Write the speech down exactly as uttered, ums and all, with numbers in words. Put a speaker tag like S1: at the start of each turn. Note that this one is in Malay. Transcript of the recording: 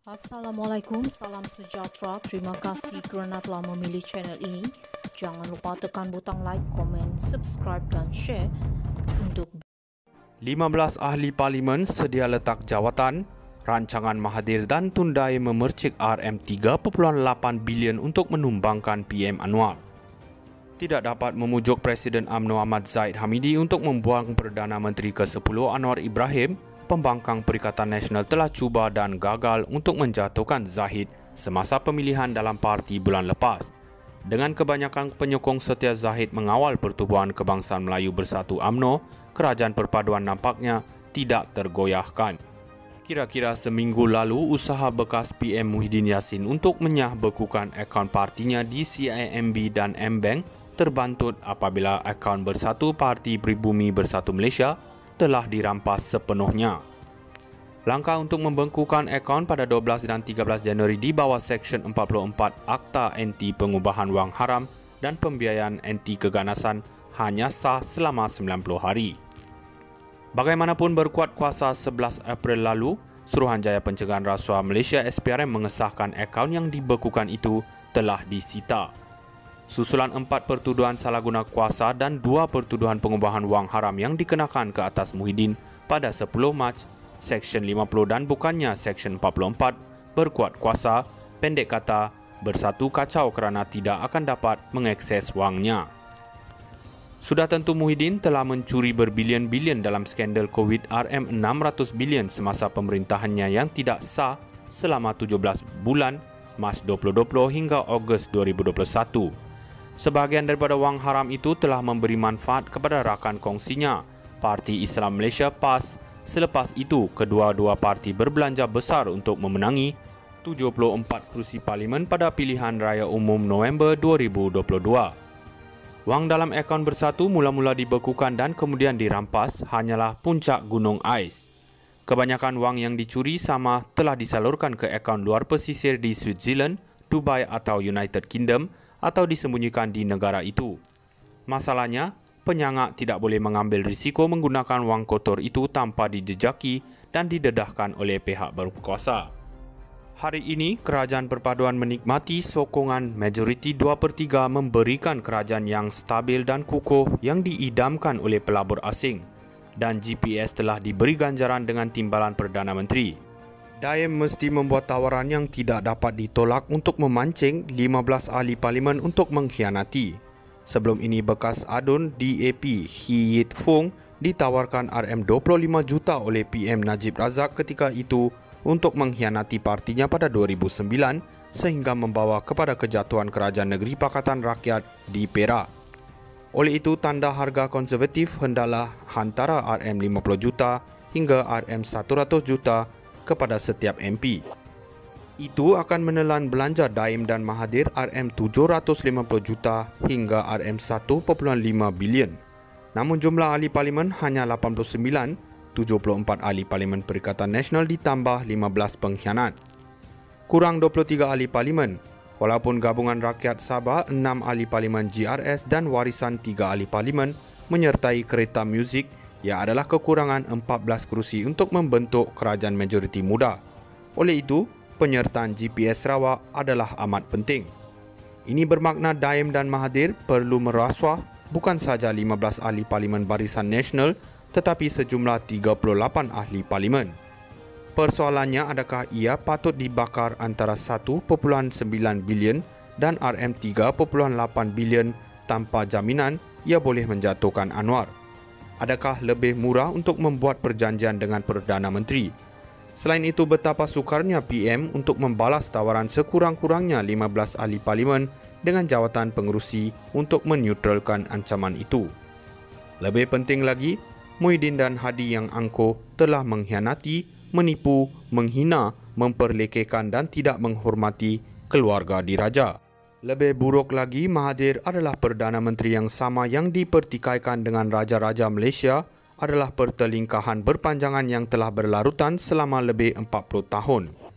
S1: Assalamualaikum, salam sejahtera. Terima kasih kerana telah memilih channel ini. Jangan lupa tekan butang like, komen, subscribe dan share untuk
S2: lima belas ahli parlimen sedia letak jawatan. Rancangan Mahathir dan Tundai memercik R M tiga perpuluhan lapan bilion untuk menumbangkan P M Anwar. Tidak dapat memujuk Presiden U M N O Ahmad Zahid Hamidi untuk membuang Perdana Menteri ke sepuluh Anwar Ibrahim. Pembangkang Perikatan Nasional telah cuba dan gagal untuk menjatuhkan Zahid semasa pemilihan dalam parti bulan lepas. Dengan kebanyakan penyokong setia Zahid mengawal Pertubuhan Kebangsaan Melayu Bersatu U M N O, kerajaan perpaduan nampaknya tidak tergoyahkan. Kira-kira seminggu lalu, usaha bekas P M Muhyiddin Yassin untuk menyahbekukan akaun partinya di C I M B dan M-Bank terbantut apabila akaun Bersatu Parti Pribumi Bersatu Malaysia telah dirampas sepenuhnya. Langkah untuk membengkukan akaun pada dua belas dan tiga belas Januari di bawah Seksyen empat puluh empat Akta Anti Pengubahan Wang Haram dan Pembiayaan Anti Keganasan hanya sah selama sembilan puluh hari. Bagaimanapun berkuat kuasa sebelas April lalu, Suruhanjaya Pencegahan Rasuah Malaysia S P R M mengesahkan akaun yang dibekukan itu telah disita. Susulan empat pertuduhan salah guna kuasa dan dua pertuduhan pengubahan wang haram yang dikenakan ke atas Muhyiddin pada sepuluh Mac, Seksyen lima puluh dan bukannya Seksyen empat puluh empat, berkuat kuasa, pendek kata, Bersatu kacau kerana tidak akan dapat mengakses wangnya. Sudah tentu Muhyiddin telah mencuri berbilion-bilion dalam skandal COVID R M enam ratus bilion semasa pemerintahannya yang tidak sah selama tujuh belas bulan, Mac dua ribu dua puluh hingga Ogos dua ribu dua puluh satu. Sebahagian daripada wang haram itu telah memberi manfaat kepada rakan kongsinya, Parti Islam Malaysia P A S. Selepas itu, kedua-dua parti berbelanja besar untuk memenangi tujuh puluh empat kerusi parlimen pada pilihan raya umum November dua ribu dua puluh dua. Wang dalam akaun Bersatu mula-mula dibekukan dan kemudian dirampas hanyalah puncak gunung ais. Kebanyakan wang yang dicuri sama telah disalurkan ke akaun luar pesisir di Switzerland, Dubai atau United Kingdom atau disembunyikan di negara itu. Masalahnya, penyangak tidak boleh mengambil risiko menggunakan wang kotor itu tanpa dijejaki dan didedahkan oleh pihak berkuasa. Hari ini, Kerajaan Perpaduan menikmati sokongan majoriti dua per tiga memberikan kerajaan yang stabil dan kukuh yang diidamkan oleh pelabur asing, dan G P S telah diberi ganjaran dengan timbalan Perdana Menteri. Daim mesti membuat tawaran yang tidak dapat ditolak untuk memancing lima belas ahli parlimen untuk mengkhianati. Sebelum ini, bekas adun D A P Hee Yit Fung ditawarkan R M dua puluh lima juta oleh P M Najib Razak ketika itu untuk mengkhianati partinya pada dua ribu sembilan sehingga membawa kepada kejatuhan Kerajaan Negeri Pakatan Rakyat di Perak. Oleh itu, tanda harga konservatif hendaklah antara R M lima puluh juta hingga R M seratus juta kepada setiap M P. Itu akan menelan belanja Daim dan Mahathir R M tujuh ratus lima puluh juta hingga R M satu perpuluhan lima bilion. Namun jumlah ahli parlimen hanya lapan puluh sembilan, tujuh puluh empat ahli parlimen Perikatan Nasional ditambah lima belas pengkhianat. Kurang dua puluh tiga ahli parlimen, walaupun Gabungan Rakyat Sabah enam ahli parlimen G R S dan warisan tiga ahli parlimen menyertai kereta muzik yang adalah kekurangan empat belas kerusi untuk membentuk kerajaan majoriti muda. Oleh itu, penyertaan G P S Sarawak adalah amat penting. Ini bermakna Daim dan Mahathir perlu merasuah bukan saja lima belas ahli parlimen Barisan Nasional tetapi sejumlah tiga puluh lapan ahli parlimen. Persoalannya, adakah ia patut dibakar antara satu perpuluhan sembilan bilion dan R M tiga perpuluhan lapan bilion tanpa jaminan ia boleh menjatuhkan Anwar? Adakah lebih murah untuk membuat perjanjian dengan Perdana Menteri? Selain itu, betapa sukarnya P M untuk membalas tawaran sekurang-kurangnya lima belas ahli parlimen dengan jawatan pengerusi untuk menetralkan ancaman itu. Lebih penting lagi, Muhyiddin dan Hadi yang angkuh telah mengkhianati, menipu, menghina, memperlekehkan dan tidak menghormati keluarga diraja. Lebih buruk lagi, Mahathir adalah Perdana Menteri yang sama yang dipertikaikan dengan Raja-Raja Malaysia adalah pertelingkahan berpanjangan yang telah berlarutan selama lebih empat puluh tahun.